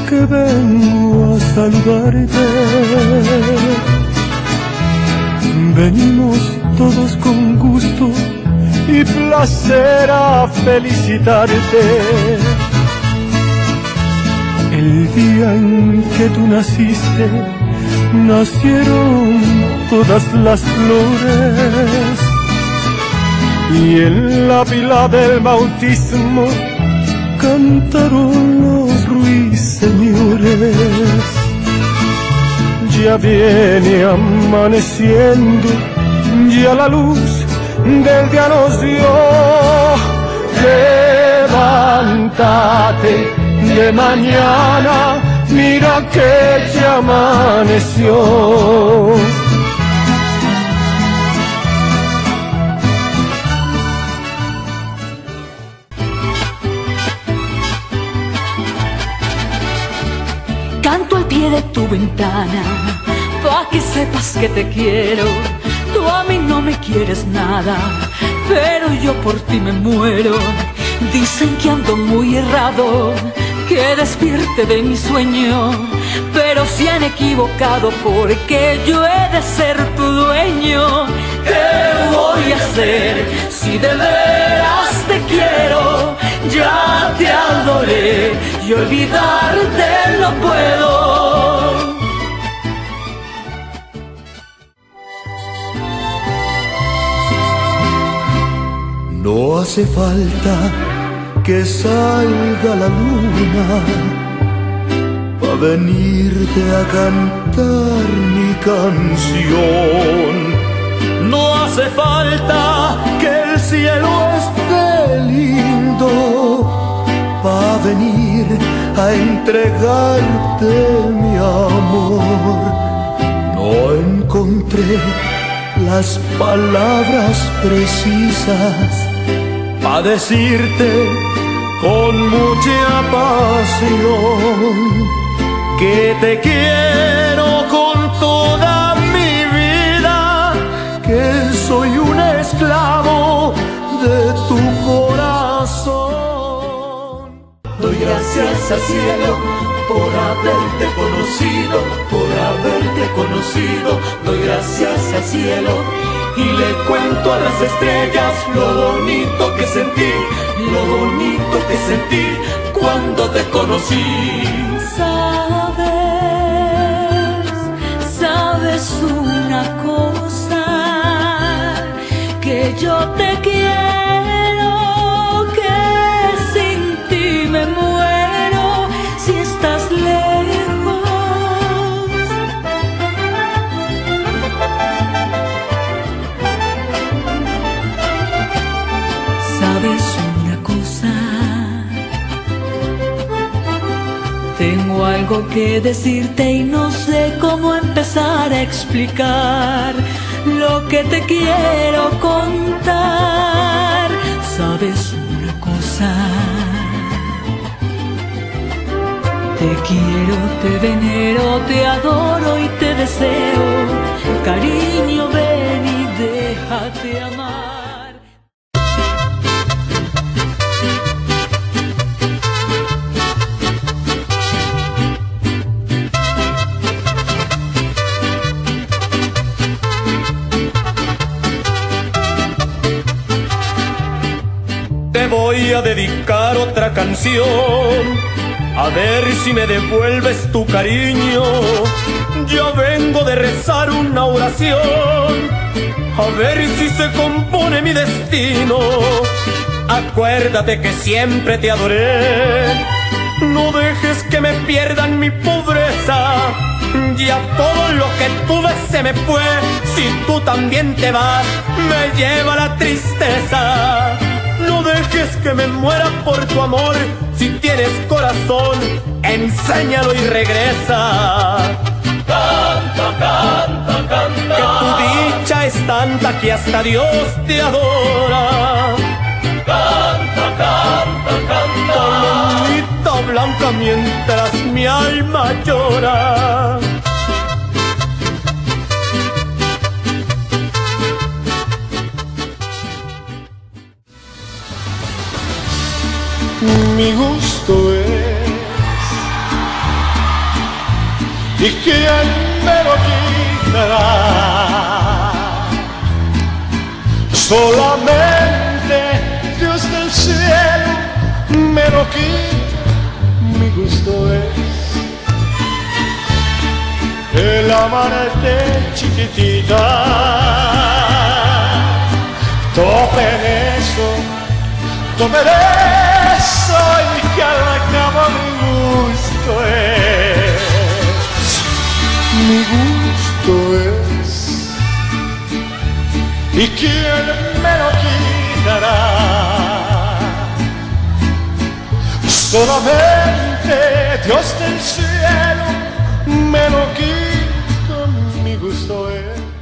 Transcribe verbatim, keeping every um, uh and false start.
que vengo a saludarte. Venimos todos con gusto y placer a felicitarte. El día en que tú naciste, nacieron todas las flores, y en la pila del bautismo cantaron los ruiseñores. Ya viene amaneciendo, ya la luz del día nos dio. Levántate de mañana, mira que ya amaneció. Canto al pie de tu ventana, pa' que sepas que te quiero. Tú a mí no me quieres nada, pero yo por ti me muero. Dicen que ando muy errado, que despierte de mi sueño, pero se han equivocado porque yo he de ser tu dueño. ¿Qué voy a hacer si de veras te quiero? Ya te adoré y olvidarte no puedo. No hace falta que salga la luna pa' venirte a cantar mi canción. No hace falta que el cielo esté lindo pa' venir a entregarte mi amor. No encontré las palabras precisas pa' decirte con mucha pasión que te quiero con toda mi vida, que soy un esclavo de tu corazón. Doy gracias al cielo por haberte conocido, por haberte conocido. Doy gracias al cielo y le cuento a las estrellas lo bonito que sentí, lo bonito que sentí cuando te conocí. Sabes, sabes una cosa, que yo te quiero, que sin ti me muero si estás lejos. Sabes una cosa, tengo algo que decirte y no sé cómo empezar a explicar lo que te quiero contar. Sabes una cosa, te quiero, te venero, te adoro y te deseo. Cariño, ven y déjate amar. Te voy a dedicar otra canción, a ver si me devuelves tu cariño. Yo vengo de rezar una oración, a ver si se compone mi destino. Acuérdate que siempre te adoré, no dejes que me pierdan mi pobreza. Ya todo lo que tuve se me fue, si tú también te vas, me lleva la tristeza. No dejes que me muera por tu amor, si tienes corazón, enséñalo y regresa. Canta, canta, canta, que tu dicha es tanta que hasta Dios te adora. Canta, canta, canta, Palomita blanca mientras mi alma llora. Mi gusto es ¿Y quién me lo quitará? Solamente Dios del cielo me lo quita, mi gusto es el amarte chiquitita. Tope en eso, tope en eso, y que al cabo mi gusto es, mi gusto es. ¿Y quién me lo quitará? Solamente Dios del cielo me lo quita, mi gusto es.